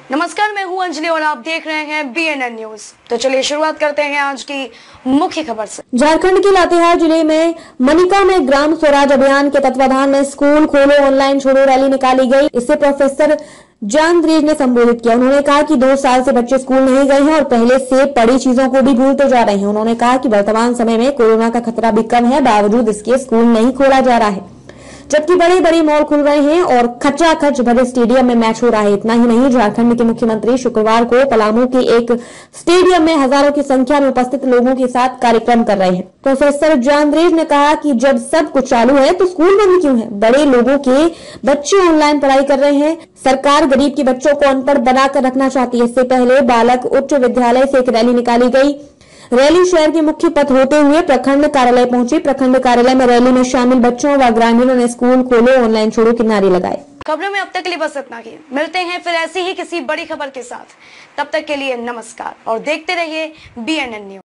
नमस्कार, मैं हूं अंजलि और आप देख रहे हैं BNN न्यूज। तो चलिए शुरुआत करते हैं आज की मुख्य खबर से। झारखंड के लातेहार जिले में मनिका में ग्राम स्वराज अभियान के तत्वाधान में स्कूल खोलो ऑनलाइन छोड़ो रैली निकाली गई। इससे प्रोफेसर जानद्रेज ने संबोधित किया। उन्होंने कहा कि 2 साल से बच्चे स्कूल नहीं गए हैं और पहले से पढ़ी चीजों को भी भूलते जा रहे हैं। उन्होंने कहा कि वर्तमान समय में कोरोना का खतरा भी कम है, बावजूद इसके स्कूल नहीं खोला जा रहा है, जबकि बड़े बड़े मॉल खुल रहे हैं और खचाखच भरे स्टेडियम में मैच हो रहा है। इतना ही नहीं, झारखंड के मुख्यमंत्री शुक्रवार को पलामू के एक स्टेडियम में हजारों की संख्या में उपस्थित लोगों के साथ कार्यक्रम कर रहे हैं। प्रोफेसर जानद्रेज ने कहा कि जब सब कुछ चालू है तो स्कूल बंद क्यों है? बड़े लोगों के बच्चे ऑनलाइन पढ़ाई कर रहे हैं। सरकार गरीब के बच्चों को अनपढ़ बनाकर रखना चाहती है। इससे पहले बालक उच्च विद्यालय से एक रैली निकाली गई। रैली शहर के मुख्य पथ होते हुए प्रखंड कार्यालय पहुंची। प्रखंड कार्यालय में रैली में शामिल बच्चों व ग्रामीणों ने स्कूल खोलो ऑनलाइन छोड़ो के नारे लगाए। खबरों में अब तक के लिए बस इतना ही। मिलते हैं फिर ऐसी ही किसी बड़ी खबर के साथ। तब तक के लिए नमस्कार और देखते रहिए BNN न्यूज।